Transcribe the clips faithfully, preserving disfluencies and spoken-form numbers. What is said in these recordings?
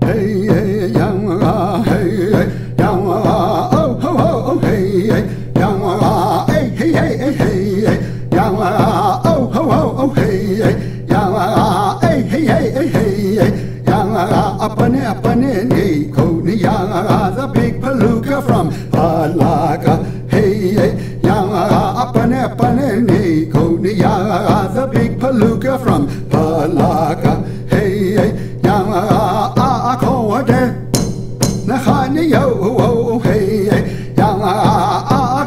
hey, hey, young, uh, hey, hey, young, uh, oh, oh, oh, oh, hey, hey, young, uh, hey, hey, hey, hey, hey, hey, young, uh, oh, oh, oh, oh, hey, hey, young, uh, hey, hey, hey, hey, hey, hey, young, uh, up and up and hey, Coney, young, uh, the big Palooka from Palooka, hey, hey, young, uh, up and up and hey, Coney, young, uh, the big Palooka from Palooka, hey, hey, young, uh, ah, ah, na khani yo, hey, hey, young, ah, ah,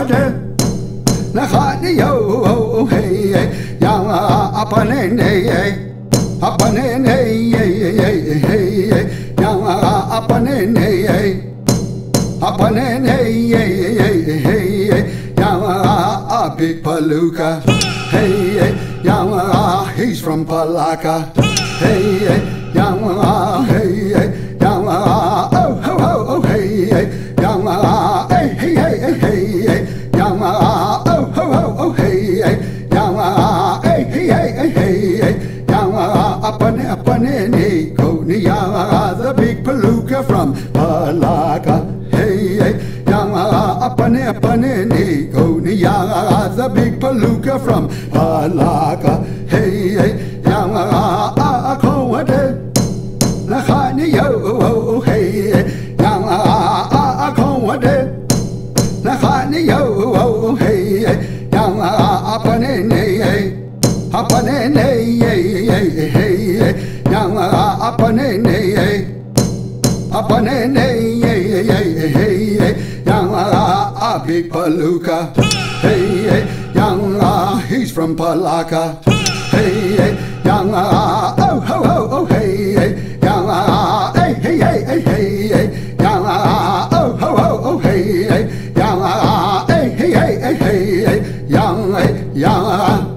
na khani yo, hey, hey, young, ah, apane, hey, apane, hey, hey, hey, young, ah, apane, hey, apane, hey, hey, hey, young, ah, big Palooka, hey, hey, young, ah, he's from Palooka, hey, hey, young, ah, hey, hey, young, ah, oh, oh, oh, oh, hey, hey, young, ah, hey, hey, hey, hey, hey, young, ah, oh, oh, oh, oh, hey, hey, young, ah, hey, hey, hey, hey, hey, young, ah, up and up and hey, Coney, young, ah, the big Palooka from Palooka, hey, hey, young, ah, up and up and hey, Coney, young, ah, the big Palooka from Palooka, hey, hey, young, ah, ah, ah, na khani yo, hey, young, ah, ah, na khani yo, hey, young, ah, apane, hey, apane, hey, hey, hey, young, ah, apane, hey, apane, hey, hey, hey, young, ah, big Palooka, hey, young, ah, he's from Palooka, hey, young, ah, oh, oh, oh, oh, hey, young, ah, hey, hey, hey, hey, hey, young, ah, oh, oh, oh, oh, hey, young, ah, hey, hey, hey, hey, young, young,